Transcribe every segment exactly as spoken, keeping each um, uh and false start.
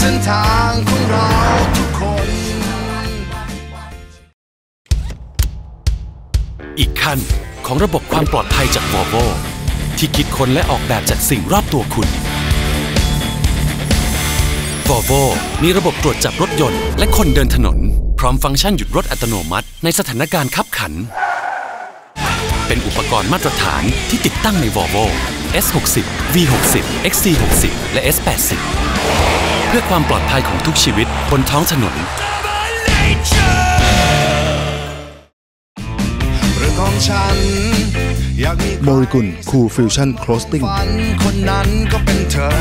ส้นทางของเราทุกคนอีกขั้นของระบบความปลอดภัยจาก Volvo ที่คิดค้นและออกแบบจากสิ่งรอบตัวคุณ Volvo มีระบบตรวจจับรถยนต์และคนเดินถนนพร้อมฟังก์ชันหยุดรถอัตโนมัติในสถานการณ์คับขันเป็นอุปกรณ์มาตรฐานที่ติดตั้งใน Volvo เอส หกสิบ วี หกสิบ เอ็กซ์ ซี หกสิบ และ เอส แปดสิบ เพื่อความปลอดภัยของทุกชีวิตบนท้องถนนโมริกุลคูลฟิวชั่นโคลสติ้งคนนั้นก็เป็นเธอ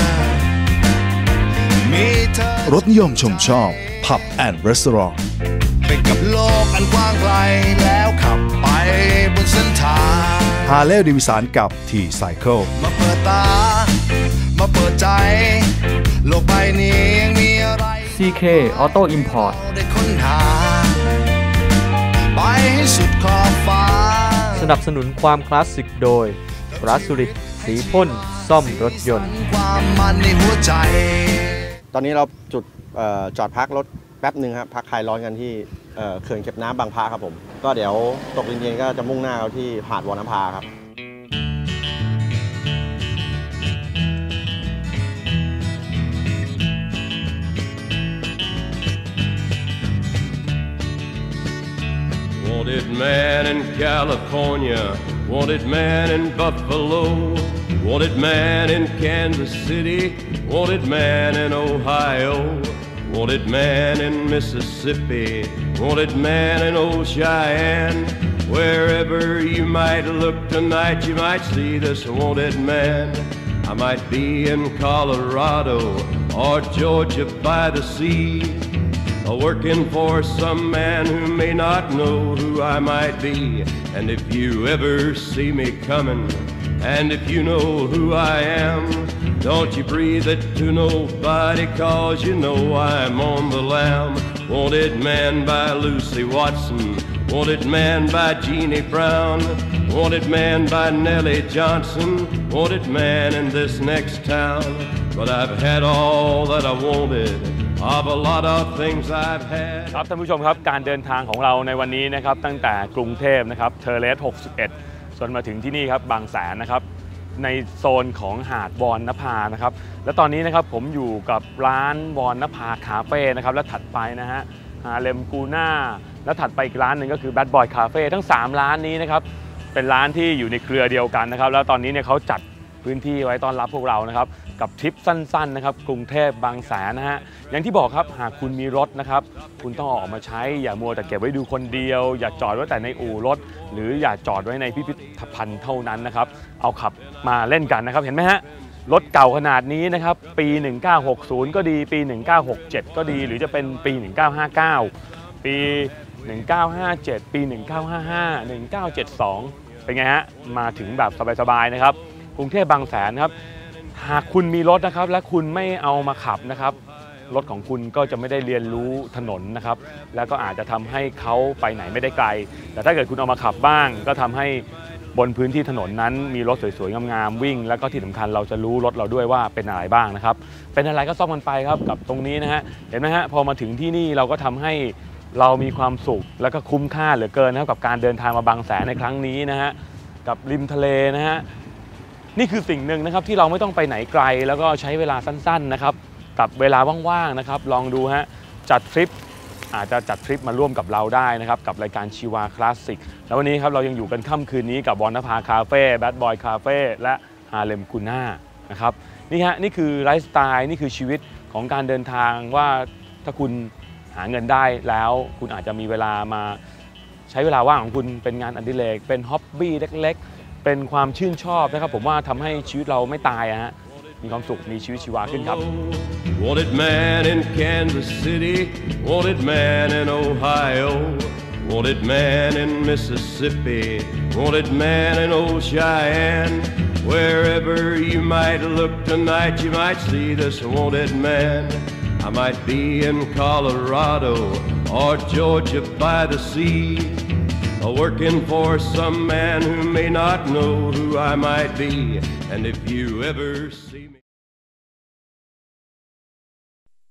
รถนิยมชมชอบผับแอนด์รีสอร์ทไปกับโลกอันกว้างไกลแล้วขับไปบนเส้นทางฮาร์เลย์เดวิสันกับทีไซเคิลมาเปิดตามาเปิดใจโลกใบนี้ยังมีอะไรซี เค Auto Import ได้ค้นหาไปให้สุดขอบฟ้าสนับสนุนความคลาสสิกโดยปราสุริตสีพ่นซ่อมรถยนต์ความมันในหัวใจตอนนี้เราจุดจอดพักรถแป๊บหนึ่งครับพักคลายร้อนกันที่เขื่อนเก็บน้ำบางพระครับผมก็เดี๋ยวตกเย็นๆก็จะมุ่งหน้าเราที่หาดวรรณภาครับ Wanted man in California, wanted man in Buffalo, wanted man in Kansas City, wanted man in Ohio, wanted man in Mississippi, wanted man in old Cheyenne. Wherever you might look tonight, you might see this wanted man. I might be in Colorado or Georgia by the sea.Working for some man who may not know who I might be. And if you ever see me coming, and if you know who I am, don't you breathe it to nobody, cause you know I'm on the lam. Wanted man by Lucy Watson, wanted man by Jeannie Brown, wanted man by Nellie Johnson, wanted man in this next town. But I've had all that I wanted.of a lot of things I've had ครับท่านผู้ชมครับการเดินทางของเราในวันนี้นะครับตั้งแต่กรุงเทพนะครับเทอร์เลสหกสิบเอ็ดจนมาถึงที่นี่ครับบางแสนนะครับในโซนของหาดวรณภานะครับและตอนนี้นะครับผมอยู่กับร้านวรณภาคาเฟ่นะครับและถัดไปนะฮะฮาเลมกูน่าและถัดไปอีกร้านหนึ่งก็คือแบดบอยคาเฟ่ทั้งสามร้านนี้นะครับเป็นร้านที่อยู่ในเครือเดียวกันนะครับแล้วตอนนี้เนี่ยเขาจัดพื้นที่ไว้ต้อนรับพวกเรานะครับกับทริปสั้นๆนะครับกรุงเทพบางแสนนะฮะอย่างที่บอกครับหากคุณมีรถนะครับคุณต้องออกมาใช้อย่ามัวแต่เก็บไว้ดูคนเดียวอย่าจอดไว้แต่ในอู่รถหรืออย่าจอดไว้ในพิพิธภัณฑ์เท่านั้นนะครับเอาขับมาเล่นกันนะครับเห็นไหมฮะรถเก่าขนาดนี้นะครับปีหนึ่งเก้าหกศูนย์ก็ดีปีหนึ่งเก้าหกเจ็ดก็ดีหรือจะเป็นปีหนึ่งเก้าห้าเก้าปีหนึ่งเก้าห้าเจ็ดปีหนึ่งเก้าห้าห้า หนึ่งเก้าเจ็ดสองเป็นไงฮะมาถึงแบบสบายๆนะครับกรุงเทพบางแสนครับหากคุณมีรถนะครับและคุณไม่เอามาขับนะครับรถของคุณก็จะไม่ได้เรียนรู้ถนนนะครับแล้วก็อาจจะทำให้เขาไปไหนไม่ได้ไกลแต่ถ้าเกิดคุณเอามาขับบ้างก็ทำให้บนพื้นที่ถนนนั้นมีรถสวยๆงามๆวิ่งแล้วก็ที่สำคัญเราจะรู้รถเราด้วยว่าเป็นอะไรบ้างนะครับเป็นอะไรก็ซ่อมกันไปครับกับตรงนี้นะฮะเห็นไหมฮะพอมาถึงที่นี่เราก็ทำให้เรามีความสุขแล้วก็คุ้มค่าเหลือเกินนะครับกับการเดินทางมาบางแสนในครั้งนี้นะฮะกับริมทะเลนะฮะนี่คือสิ่งหนึ่งนะครับที่เราไม่ต้องไปไหนไกลแล้วก็ใช้เวลาสั้นๆนะครับกับเวลาว่างๆนะครับลองดูฮะจัดทริปอาจจะจัดทริปมาร่วมกับเราได้นะครับกับรายการชีวาคลาสสิกแล้ววันนี้ครับเรายังอยู่กันค่ำคืนนี้กับวรณภาคาเฟ่แบดบอยคาเฟ่และฮาเลมกูน่านะครับนี่ฮะนี่คือไลฟ์สไตล์นี่คือชีวิตของการเดินทางว่าถ้าคุณหาเงินได้แล้วคุณอาจจะมีเวลามาใช้เวลาว่างของคุณเป็นงานอดิเรกเป็นฮ็อบบี้เล็กๆเป็นความชื่นชอบนะครับผมว่าทำให้ชีวิตเราไม่ตายอะฮะมีความสุขมีชีวิตชีวาขึ้นครับ Wanted man in Kansas City, wanted man in Ohio, wanted man in Mississippi, wanted man in old Cheyenne. Wherever you might look tonight, you might see this wanted man. I might be in Colorado or Georgia by the sea.Working for some man who may not know who I might be. And if you ever see me ครับท่านผู้ชมครับการเดินทางของเราในวันนี้นะครับตั้งแต่กรุงเทพนะครับเทอร์เลสหกสิบเอ็ดจนมาถึงที่นี่ครับบางแสนนะครับในโซนของหาดวรณภานะครับและตอนนี้นะครับผมอยู่กับร้านวรณภาคาเฟ่นะครับและถัดไปนะฮะฮาเลมกูน่าและถัดไปอีกร้านหนึ่งก็คือแบดบอยคาเฟ่ทั้งสามร้านนี้นะครับเป็นร้านที่อยู่ในเครือเดียวกันนะครับแล้วตอนนี้เนี่ยเขาจัดพื้นที่ไว้ต้อนรับพวกเรานะครับกับทริปสั้นๆนะครับกรุงเทพบางแสนนะฮะอย่างที่บอกครับหากคุณมีรถนะครับคุณต้องออกมาใช้อย่ามัวแต่เก็บไว้ดูคนเดียวอย่าจอดไว้แต่ในอู่รถหรืออย่าจอดไว้ในพิพิธภัณฑ์เท่านั้นนะครับเอาขับมาเล่นกันนะครับเห็นไหมฮะรถเก่าขนาดนี้นะครับปีหนึ่งเก้าหกศูนย์ก็ดีปีหนึ่งเก้าห้าเก้าปีหนึ่งเก้าห้าเจ็ด ปีหนึ่งเก้าห้าเก้า ปีหนึ่งเก้าห้าเจ็ด ปีหนึ่งเก้าห้าเก้า ปีหนึ่งเก้าห้าเก้า ปีหนึ่งเก้าห้าเจ็ด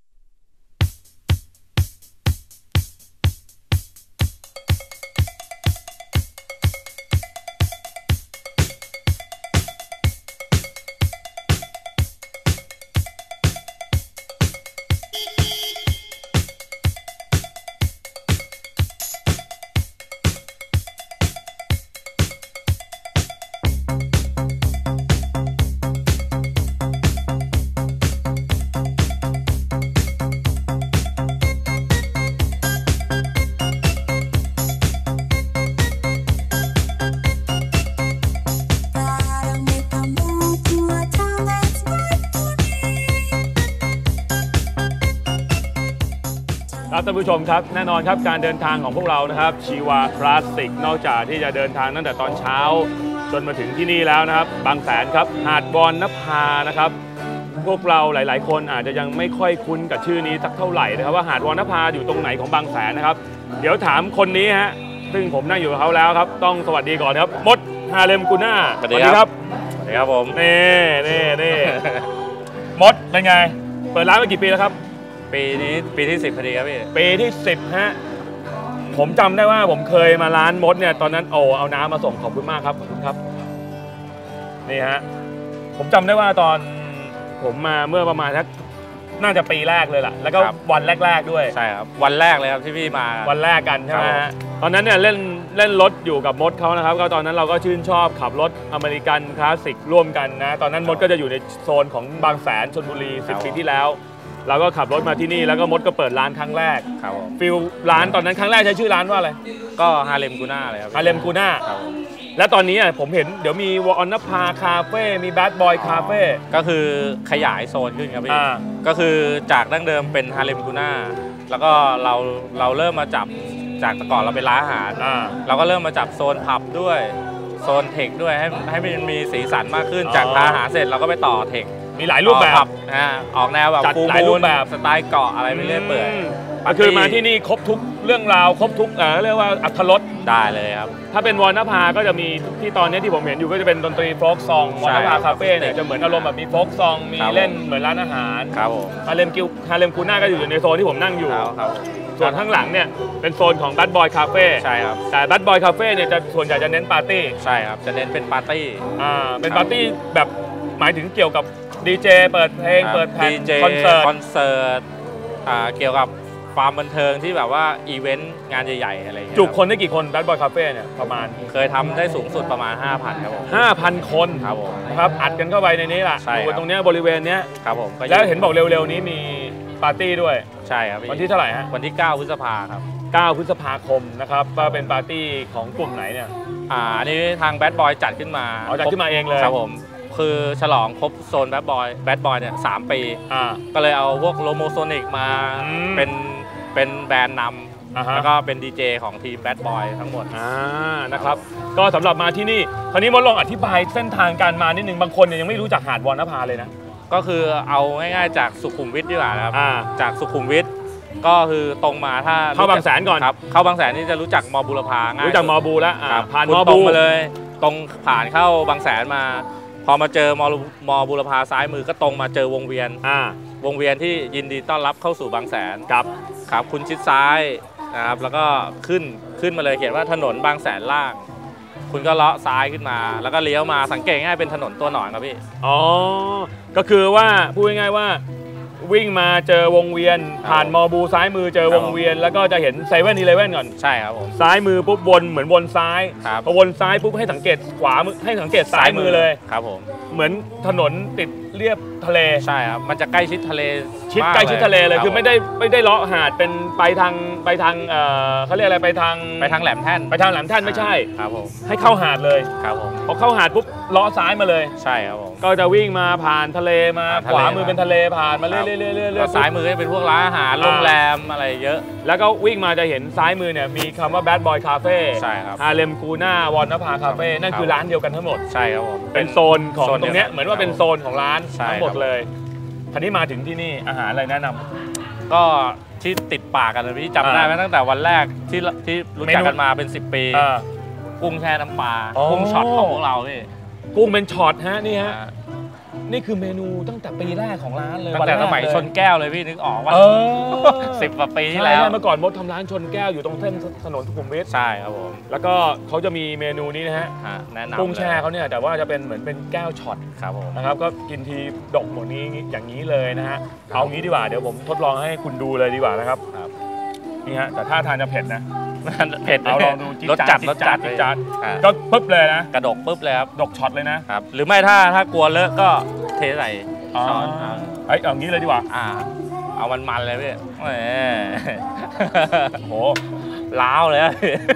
ครับท่านผู้ชมครับแน่นอนครับการเดินทางของพวกเรานะครับชีวาคลาสสิกนอกจากที่จะเดินทางตั้งแต่ตอนเช้าจนมาถึงที่นี่แล้วนะครับบางแสนครับหาดวอนนภานะครับพวกเราหลายๆคนอาจจะยังไม่ค่อยคุ้นกับชื่อนี้สักเท่าไหร่นะครับว่าหาดวอนนภาอยู่ตรงไหนของบางแสนนะครับเดี๋ยวถามคนนี้ฮะซึ่งผมนั่งอยู่กับเขาแล้วครับต้องสวัสดีก่อนครับมดฮาเลมกูน่าสวัสดีครับสวัสดีครับผมนี่นี่นี่มดเป็นไงเปิดร้านมากี่ปีแล้วครับปีนี้ปีที่สิบพอดีครับพี่ปีที่สิบฮะผมจำได้ว่าผมเคยมาร้านมดเนี่ยตอนนั้นโอ้เอาน้ำมาส่งขอบคุณมากครับขอบคุณครับนี่ฮะผมจำได้ว่าตอนผมมาเมื่อประมาณสักน่าจะปีแรกเลยล่ะแล้วก็วันแรกๆด้วยใช่ครับวันแรกเลยครับที่พี่มาวันแรกกันใช่ไหมฮะตอนนั้นเนี่ยเล่นเล่นรถอยู่กับมดเขานะครับก็ตอนนั้นเราก็ชื่นชอบขับรถอเมริกันคลาสสิกร่วมกันนะตอนนั้นมดก็จะอยู่ในโซนของบางแสนชลบุรีสิบปีที่แล้วเราก็ขับรถมาที่นี่แล้วก็มดก็เปิดร้านครั้งแรกฟิลร้านตอนนั้นครั้งแรกใช้ชื่อร้านว่าอะไรก็ฮาเลมกูน่าเลยครับฮาเลมกูน่าและตอนนี้ผมเห็นเดี๋ยวมีวอนนภาคาเฟ่มีแบดบอยคาเฟ่ก็คือขยายโซนขึ้นครับพี่ก็คือจากดั้งเดิมเป็นฮาเลมกูน่าแล้วก็เราเราเริ่มมาจับจากแต่ก่อนเราเป็นร้านอาหารเราก็เริ่มมาจับโซนผับด้วยโซนเทคด้วยให้ให้มันมีสีสันมากขึ้นจากร้านอาหารเสร็จเราก็ไปต่อเทคมีหลายรูปแบบออกแนวแบบฟูลมูนแบบสไตล์เกาะอะไรไม่เรื่อยเปื่อยคือมาที่นี่ครบทุกเรื่องราวครบทุกเรียกว่าอรรถรสได้เลยครับถ้าเป็นวอนนภาก็จะมีที่ตอนนี้ที่ผมเห็นอยู่ก็จะเป็นดนตรีโฟล์กซองวอนนภาคาเฟ่เนี่ยจะเหมือนอารมณ์แบบมีโฟล์กซองมีเล่นเหมือนร้านอาหารครับผมฮาเลมกิวฮาเลมกูน่าก็อยู่ในโซนที่ผมนั่งอยู่ส่วนข้างหลังเนี่ยเป็นโซนของแบดบอยคาเฟ่ใช่ครับแต่แบดบอยคาเฟ่เนี่ยจะส่วนใหญ่จะเน้นปาร์ตี้ใช่ครับจะเน้นเป็นปาร์ตี้อ่าเป็นปาร์ตี้แบบหมายถึงเกี่ยวกับดีเจเปิดเพลงเปิดแผ่นคอนเสิร์ตคอนเสิร์ตอ่าเกี่ยวกับความบันเทิงที่แบบว่าอีเวนต์งานใหญ่ๆอะไรอย่างเงี้ยจุคนได้กี่คนแบดบอยคาเฟ่เนี่ยประมาณเคยทำได้สูงสุดประมาณ ห้าพัน ครับผมห้าพัน คนครับผมนะครับอัดกันเข้าไปในนี้แหละอยู่ตรงนี้บริเวณนี้ครับผมแล้วเห็นบอกเร็วๆนี้มีปาร์ตี้ด้วยใช่ครับวันที่เท่าไหร่ฮะวันที่เก้าพฤษภาครับเก้าพฤษภาคมนะครับว่าเป็นปาร์ตี้ของกลุ่มไหนเนี่ยอ่าอันนี้ทางแบดบอยจัดขึ้นมาอ๋อจัดขึ้นมาเองเลยครับผมคือฉลองครบโซนแบดบอยแบดบอยเนี่ยสามปีก็เลยเอาพวกโลโมโซนิกมาเป็นเป็นแบรนด์นำแล้วก็เป็นดีเจของทีมแบดบอยทั้งหมดอ่านะครับก็สำหรับมาที่นี่คราวนี้มดลองอธิบายเส้นทางการมานิดนึงบางคนเนี่ยยังไม่รู้จักหาดวอนนภาเลยนะก็คือเอาง่ายๆจากสุขุมวิทดีกว่าครับจากสุขุมวิทก็คือตรงมาถ้าเข้าบางแสนก่อนครับเข้าบางแสนนี่จะรู้จักมอบุรพาง่ายรู้จักมอบูแล้วผ่านมอบูมาเลยตรงผ่านเข้าบางแสนมาพอมาเจอมอมอบุรพาซ้ายมือก็ตรงมาเจอวงเวียนวงเวียนที่ยินดีต้อนรับเข้าสู่บางแสนครับครับคุณชิดซ้ายนะครับแล้วก็ขึ้นขึ้นมาเลยเขียนว่าถนนบางแสนล่างคุณก็เลาะซ้ายขึ้นมาแล้วก็เลี้ยวมาสังเกตง่ายเป็นถนนตัวหนอนครับพี่อ๋อก็คือว่าพูดง่ายๆว่าวิ่งมาเจอวงเวียนผ่านมอบูซ้ายมือเจอวงเวียนแล้วก็จะเห็นเซเว่นอีเลฟเว่นก่อนใช่ครับผมซ้ายมือปุ๊บวนเหมือนวนซ้ายพอวนซ้ายปุ๊บให้สังเกตขวามือให้สังเกตซ้ายมือเลยครับผมเหมือนถนนติดเรียบทะเลใช่ครับมันจะใกล้ชิดทะเลชิดใกล้ชิดทะเลเลยคือไม่ได้ไม่ได้เลาะหาดเป็นไปทางไปทางเอ่อเขาเรียกอะไรไปทางไปทางแหลมแท่นไปทางแหลมแท่นไม่ใช่ครับผมให้เข้าหาดเลยครับผมพอเข้าหาดปุ๊บเลาะซ้ายมาเลยใช่ครับผมก็จะวิ่งมาผ่านทะเลมาขวามือเป็นทะเลผ่านมาเรื่อยๆเรื่อยๆซ้ายมือเป็นพวกร้านอาหารโรงแรมอะไรเยอะแล้วก็วิ่งมาจะเห็นซ้ายมือเนี่ยมีคำว่า Bad Boy Cafe ใช่ครับฮาเลมกูน่าวอนนภาคาเฟ่นั่นคือร้านเดียวกันทั้งหมดใช่ครับผมเป็นโซนของตรงเนี้ยเหมือนว่าเป็นโซนของร้านทั้งหมดเลยทีนี้มาถึงที่นี่อาหารอะไรแนะนำก็ที่ติดปากกันเลยพี่จำได้ไหมตั้งแต่วันแรกที่ที่รู้จักกันมาเป็นสิบปีกุ้งแช่น้ำปลากุ้งช็อตของพวกเราพี่กุ้งเป็นช็อตฮะนี่ฮะนี่คือเมนูตั้งแต่ปีแรกของร้านเลยตั้งแต่สมัยชนแก้วเลยพี่นึกออกว่าสิบกว่าปีที่แล้วเมื่อก่อนมดทำร้านชนแก้วอยู่ตรงเส้นถนนสุขุมวิทใช่ครับผมแล้วก็เขาจะมีเมนูนี้นะฮะแนะนำกุ้งแช่เขาเนี่ยแต่ว่าจะเป็นเหมือนเป็นแก้วช็อตครับผมนะครับก็กินทีดกหมดนี้อย่างนี้เลยนะฮะเอางี้ดีกว่าเดี๋ยวผมทดลองให้คุณดูเลยดีกว่านะครับนี่ฮะแต่ท่าทานจะเผ็ดนะเผ็ดเอาลองดูรสจัดรสจัดจัดก็ปึ๊บเลยนะกระดกปึ๊บเลยครับดกช็อตเลยนะครับหรือไม่ถ้าถ้ากลัวเลอะก็เทใส่ช้อนเอ้ยเอางี้เลยดีกว่าอ่าเอามันมันเลยพี่แหมโหล้าวเลย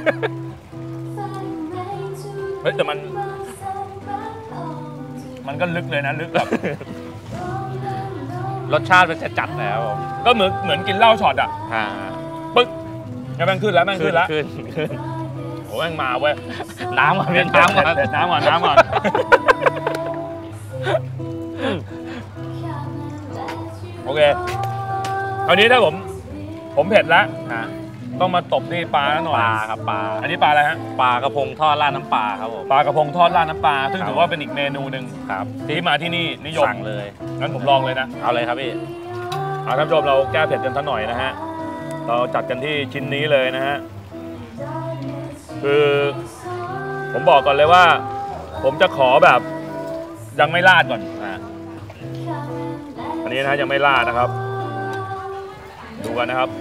เฮ้ยแต่มันมันก็ลึกเลยนะลึกแบบรสชาติมันจะจัดแล้วก็เหมือนเหมือนกินเหล้าช็อตอ่ะปึ๊กแม่งขึ้นแล้วแม่งขึ้นแล้วขึ้นขึ้นโอ้แม่งมาเว้ยน้ำก่อนเวียนน้ำก่อนเด็ดน้ำก่อนน้ำก่อนโอเคคราวนี้ถ้าผมผมเผ็ดแล้วต้องมาตบนี่ปลาหน่อยปลาครับปลาอันนี้ปลาอะไรฮะปลากระพงทอดราดน้ำปลาครับผมปลากระพงทอดราดน้ำปลาซึ่งถือว่าเป็นอีกเมนูหนึ่งครับที่มาที่นี่นิยมสั่งเลยงั้นผมลองเลยนะเอาเลยครับพี่เอาท่านผู้ชมเราแก้เผ็ดกันสักหน่อยนะฮะเราจัดกันที่ชิ้นนี้เลยนะฮะคือผมบอกก่อนเลยว่า ผมจะขอแบบยังไม่ราดก่อนอ่ะอันนี้นะยังไม่ราดนะครับ ดูกันนะครับ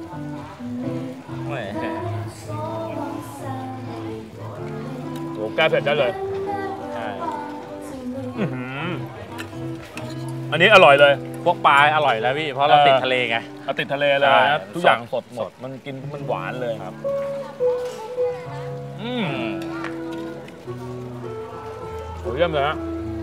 โอ้แก้เผ็ดได้เลยใช่อันนี้อร่อยเลยพวกปลาอร่อยแล้วพี่เพราะเราติดทะเลไงเราติดทะเลเลยนะทุกอย่างสดหมดมันกินมันหวานเลยครับอืมโอ้ยเยี่ยมเลยฮะ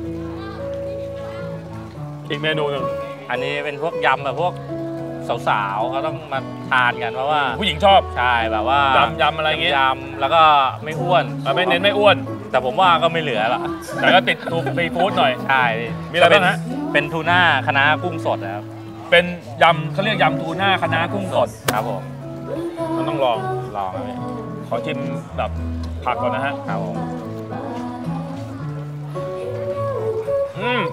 อีกเมนูหนึ่งอันนี้เป็นพวกยำแบบพวกสาวๆเขาต้องมาทานกันเพราะว่าผู้หญิงชอบใช่แบบว่ายำยำอะไรเงี้ยยำแล้วก็ไม่อ้วนไม่เน้นไม่อ้วนแต่ผมว่าก็ไม่เหลือละแต่ก็ติดทูซีฟู้ดหน่อยใช่มีอะไรบ้างฮะเป็นทูน่าคะน้ากุ้งสดนะครับเป็นยำเขาเรียกยำทูน่าคะน้ากุ้งสดครับผมมันต้องลองลองครับพี่ขอชิมแบบผักก่อนนะฮะครับผมอืม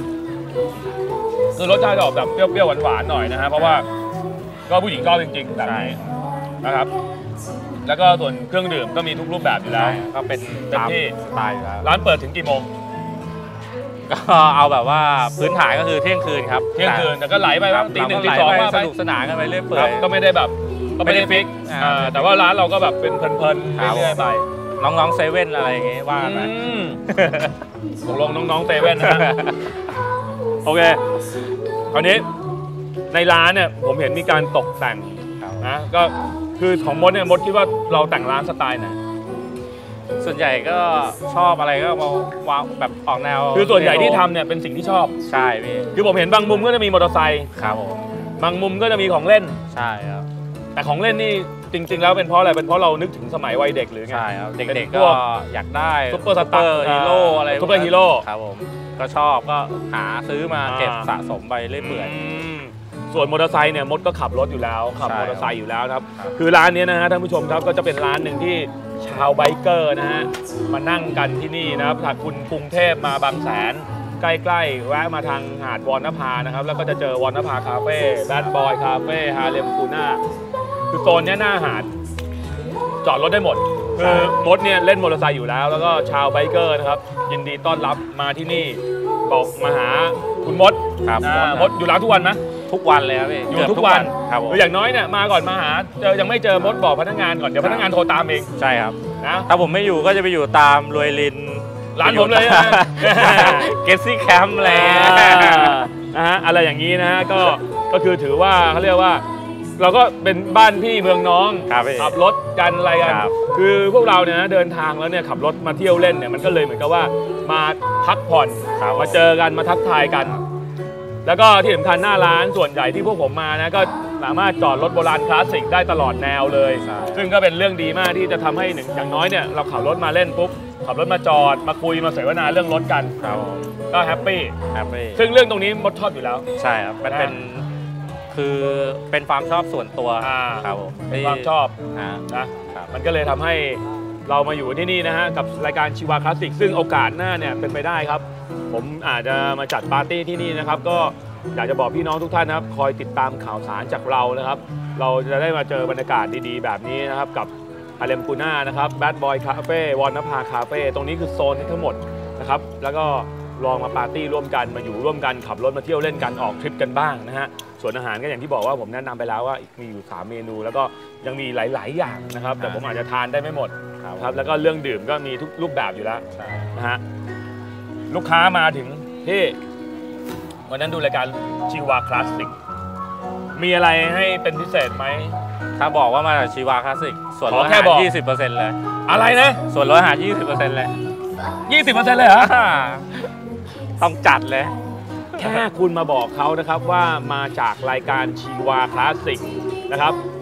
คือรสชาติจะออกแบบเปรี้ยวๆหวานๆหน่อยนะฮะเพราะว่าก็ผู้หญิงชอบจริงๆแบบนี้นะครับ แล้วก็ส่วนเครื่องดื่มก็มีทุกรูปแบบอยู่แล้วก็เป็นเต็มตามที่สไตล์อยู่แล้วร้านเปิดถึงกี่โมงก็เอาแบบว่าพื้นฐานก็คือเที่ยงคืนครับเที่ยงคืนแต่ก็ไหลไปครัว่าบตีหนึ่งเราตีก็สองไหลว่าไปไปสนุกสนานกันไปเรื่อยเปื่คอรับยก็ไม่ได้แบบก็ไม่ได้ฟิกอ่าอ่าแต่ว่าร้านเราก็แบบเป็นเพลินๆครับเรื่อยๆไปน้องๆเซเว่นอะไรอย่างงี้ว่าไปอืมตกลงน้องๆเซเว่นนะฮะโอเคคราวนี้ในร้านเนี่ยผมเห็นมีการตกแต่งนะก็คือของมดเนี่ยมดคิดว่าเราแต่งร้านสไตล์ไหนส่วนใหญ่ก็ชอบอะไรก็มาวางแบบออกแนวคือส่วนใหญ่ที่ทำเนี่ยเป็นสิ่งที่ชอบใช่พี่คือผมเห็นบางมุมก็จะมีมอเตอร์ไซค์ครับผมบางมุมก็จะมีของเล่นใช่ครับแต่ของเล่นนี่จริง ๆ แล้วเป็นเพราะอะไรเป็นเพราะเรานึกถึงสมัยวัยเด็กหรือไงใช่ครับเด็กป็นๆพก็วอยากได้ซุปเปอร์สตาร์ฮีโร่อะไรซุปเปอร์ฮีโร่ครับผมก็ชอบก็หาซื้อมาอ่าเก็บสะสมไปเรื่อยเปื่อยอืมส่วนมอเตอร์ไซค์เนี่ยมดก็ขับรถอยู่แล้วขับใช่มอเตอร์ไซค์อยู่แล้วครับครับคือร้านนี้นะฮะท่านผู้ชมครับก็จะเป็นร้านหนึ่งที่ชาวไบเกอร์นะฮะมานั่งกันที่นี่นะครับถ้าคุณกรุงเทพมาบางแสนใกล้ๆแวะมาทางหาดวอนนภานะครับแล้วก็จะเจอวอนนภาคาเฟ่แบดบอยคาเฟ่ฮาเลมคูน่าคือโซนเนี้ยหน้าหาดจอดรถได้หมดคือมดเนี่ยเล่นมอเตอร์ไซค์อยู่แล้วแล้วก็ชาวไบเกอร์นะครับยินดีต้อนรับมาที่นี่บอกมาหาคุณมดครับอ่ามดอยู่ร้านทุกวันไหมทุกวันเลยครับพี่อยู่เบทุกวันครับผมคืออย่างน้อยเนี่ยมาก่อนมาหาเจอยังไม่เจอมดบอกพนักงานก่อนเดี๋ยวพนักงานโทรตามเองใช่ครับนะถ้าผมไม่อยู่ก็จะไปอยู่ตามรวยลินร้านผมเลยนะเกสซี่แคมป์อะไรนะฮะอะไรอย่างนี้นะฮะก็ก็คือถือว่าเขาเรียกว่า เราก็เป็นบ้านพี่เมืองน้องครับพี่ขับรถกันอะไรกันครับคือพวกเราเนี่ยนะเดินทางแล้วเนี่ยขับรถมาเที่ยวเล่นเนี่ยมันก็เลยเหมือนกับว่ามาพักผ่อนครับมาเจอกันมาทักทายกัน แล้วก็ที่สำคัญหน้าร้านส่วนใหญ่ที่พวกผมมานะก็สามารถจอดรถโบราณคลาสสิกได้ตลอดแนวเลยใช่ซึ่งก็เป็นเรื่องดีมากที่จะทำให้หนึ่งอย่างน้อยเนี่ยเราขับรถมาเล่นปุ๊บขับรถมาจอดมาคุยมาเสวนาเรื่องรถกันครับผมก็แฮปปี้ครับพี่ซึ่งเรื่องตรงนี้มดชอบอยู่แล้วใช่ครับมันเป็นคือเป็นความชอบส่วนตัวอ่าครับผมเป็นความชอบอ่านะครับ มันก็เลยทำให้เรามาอยู่ที่นี่นะฮะกับรายการชีวาคลาสสิกซึ่งโอกาสหน้าเนี่ยเป็นไปได้ครับ ผมอาจจะมาจัดปาร์ตี้ที่นี่นะครับก็อยากจะบอกพี่น้องทุกท่านนะครับคอยติดตามข่าวสารจากเรานะครับ เราจะได้มาเจอบรรยากาศดีๆ แบบนี้นะครับกับอาเลมกูน่านะครับแบดบอยคาเฟ่วอนนภาคาเฟ่ตรงนี้คือโซนนี้ทั้งหมดนะครับแล้วก็ลองมาปาร์ตี้ร่วมกันมาอยู่ร่วมกันขับรถมาเที่ยวเล่นกันออกทริปกันบ้างนะฮะส่วนอาหารก็อย่างที่บอกว่าผมแนะนำไปแล้วว่ามีอยู่สามเมนู แล้วก็ยังมีหลาย ๆ อย่างนะครับแต่ผมอาจจะทานได้ไม่หมดครับแล้วก็เรื่องดื่มก็มีทุกรูปแบบอยู่แล้วนะฮะลูกค้ามาถึงที่วันนั้นดูรายการชีวาคลาสสิกมีอะไรให้เป็นพิเศษไหมถ้าบอกว่ามาจากชีวาคลาสสิกส่วนลดขออาแค่หารบอกยี่สิบเปอร์เซ็นต์เลยอะไรนะส่วนลดอาหารยี่สิบเปอร์เซ็นต์เลยยี่สิบเปอร์เซ็นต์เลยเหรอต้องจัดเลยแค่คุณมาบอกเขานะครับว่ามาจากรายการชีวาคลาสสิกนะครับ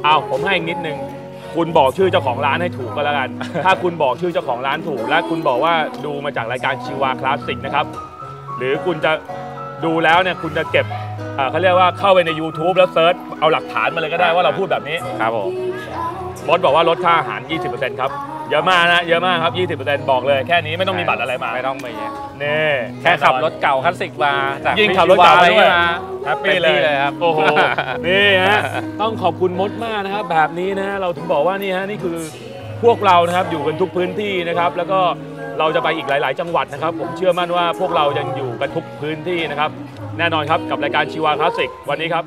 เอาผมให้อีกนิดนึงคุณบอกชื่อเจ้าของร้านให้ถูกก็แล้วกัน ถ้าคุณบอกชื่อเจ้าของร้านถูกและคุณบอกว่าดูมาจากรายการชีวาคลาสสิกนะครับหรือคุณจะดูแล้วเนี่ยคุณจะเก็บเขาเรียกว่าเข้าไปใน YouTube แล้วเซิร์ชเอาหลักฐานมาเลยก็ได้ว่าเราพูดแบบนี้ครับผมมดบอกว่าลดค่าอาหาร ยี่สิบเปอร์เซ็นต์ ครับเยอะมากนะเยอะมากครับ ยี่สิบเปอร์เซ็นต์ บอกเลยแค่นี้ไม่ต้องมีบัตรอะไรมาไม่ต้องมีนี่แค่ขับรถเก่าคลาสสิกมาจากยิ่งขับรถเก่าด้วยแฮปปี้เลยครับโอ้โหนี่ฮะต้องขอบคุณมดมากนะครับแบบนี้นะเราถึงบอกว่านี่ฮะนี่คือพวกเรานะครับอยู่กันทุกพื้นที่นะครับแล้วก็เราจะไปอีกหลายๆจังหวัดนะครับผมเชื่อมั่นว่าพวกเรายังอยู่กันทุกพื้นที่นะครับแน่นอนครับกับรายการชีวาคลาสสิกวันนี้ครับ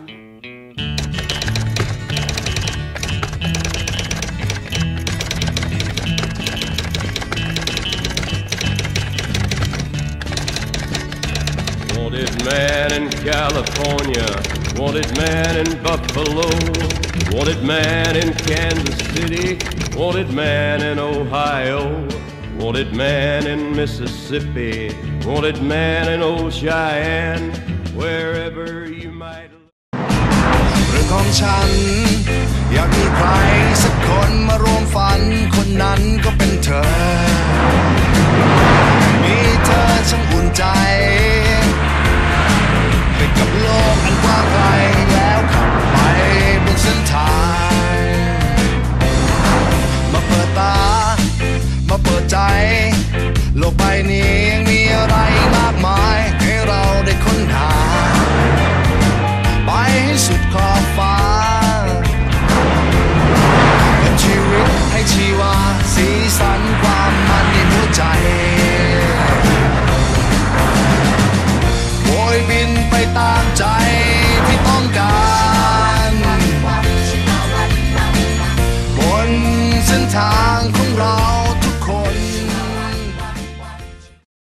Wanted man in California, wanted man in Buffalo, wanted man in Kansas City, wanted man in Ohio, wanted man in Mississippi, wanted man in old Cheyenne, wherever you might. เรื่องของฉันอยากมีใครสักคนมาร่วมฝันคนนั้นก็เป็นเธอมีเธอช่างอุ่นใจ